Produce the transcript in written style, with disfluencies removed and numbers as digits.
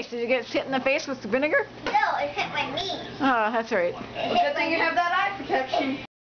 face? Did you get hit in the face with the vinegar? No, it hit my knee. Oh, that's right. Well, good thing you have that eye protection.